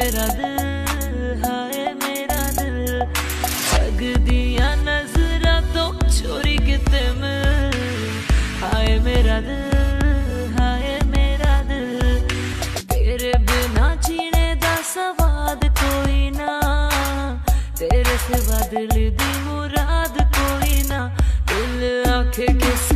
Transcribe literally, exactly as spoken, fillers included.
मेरा दिल, हाय मेरा दिल, लगदियां नजरा तो चोरी किते मिल, हाय मेरा दिल, हाय मेरा दिल, तेरे बिना जीने दा स्वाद कोई ना, तेरे सिवा दिल दी मुराद कोई ना, दिल आखे किस